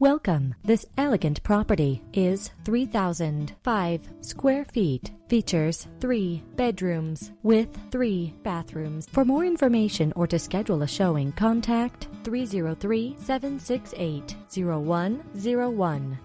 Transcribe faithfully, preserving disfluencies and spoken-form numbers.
Welcome. This elegant property is three thousand five square feet. Features three bedrooms with three bathrooms. For more information or to schedule a showing, contact three zero three, seven six eight, zero one zero one.